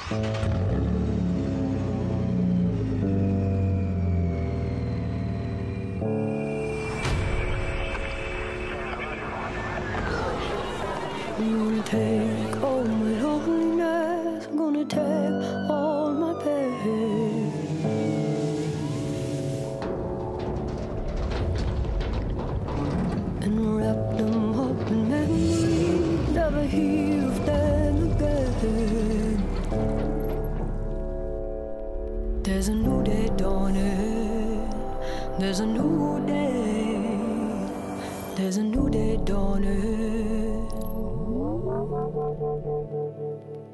I'm gonna take all my loneliness, I'm gonna take all my pain, and wrap them up in memories, never hear of them again. There's a new day dawning, there's a new day, there's a new day dawning.